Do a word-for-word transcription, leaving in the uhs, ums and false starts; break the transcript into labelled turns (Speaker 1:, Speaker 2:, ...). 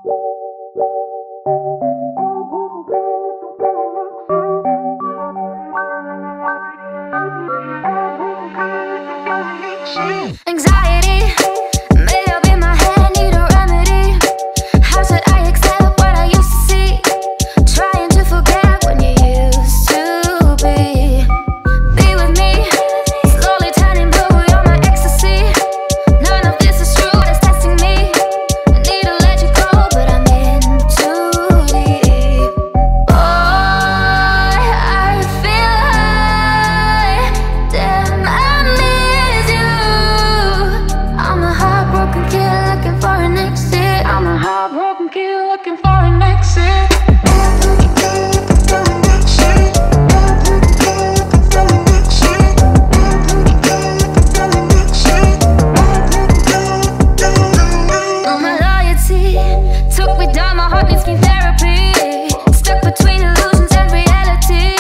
Speaker 1: Anxiety made up in my head, need a remedy. How should I accept what I used to see? Trying to forget when you used to be. Be with me, slowly turning blue, you're my ecstasy. None of this is true, it's testing me. I need to let you go, but I'm in too deep. Oh, I feel high, damn, I miss you. I'm a heartbroken kid looking for an exit. I'm a heartbroken kid looking for an exit. Oh, my loyalty took me down, my heart needs me therapy. Stuck between illusions and reality.